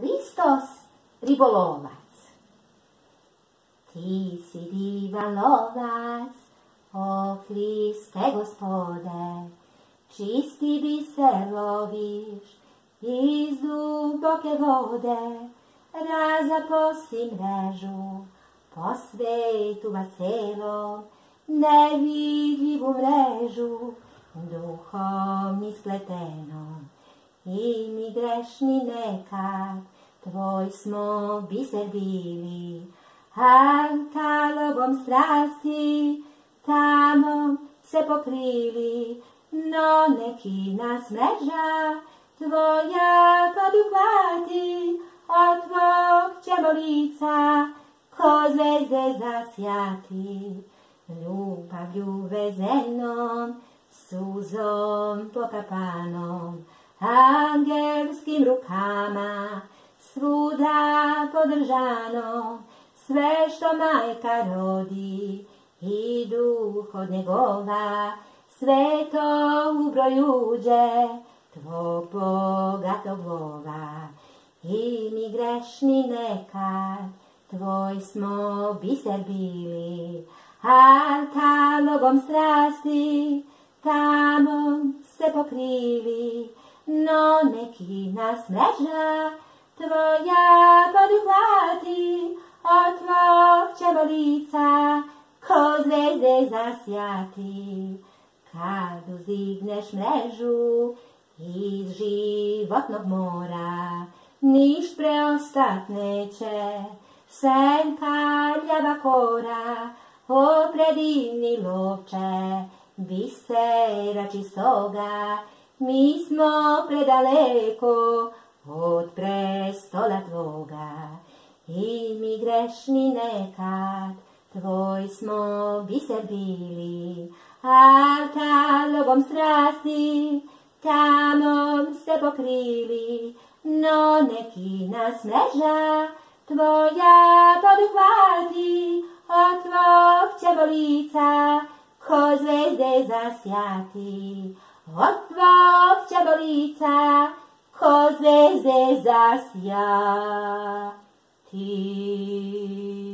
Hristos ribolovac. Ti si divan lovac, o Hriste Gospode, čisti biser loviš iz duboke vode, razaposti mrežu po svetu vaselom, nevidljivu mrežu duhom ispletenom. I mi grešni nekad tvoj smo biser bili, a talogom strasti tamo se pokrili, no neki nas mreža tvoja poduhvati, od tvog ćemo lica ko zvezde zasjati. Ljubavlju vezenom, suzom pokapanom, angelskim rukama, svuda podržano, sve što majka rodi i duh od njegova, sve to u broj uđe tvog bogatog lova. I mi grešni nekad tvoj smo biser bili, a talogom strasti tamo se pokrili, no neki nas mreža tvoja poduhvati, od tvog ćemo lica ko zvezde zasjati. Kad uzdigneš mrežu iz životnog mora, ništ preostat neće, sem kaljava kora, o predivni lovče bisera čistoga. Mi smo predaleko od prestola tvoga, i mi grešni nekad tvoj smo biser bili, a talogom strasti tamo se pokrili, no neki nas mreža tvoja poduhvati, od tvog ćemo lica ko zvezde zasjati. Od tvog ćemo lica ko zvezde zasjati.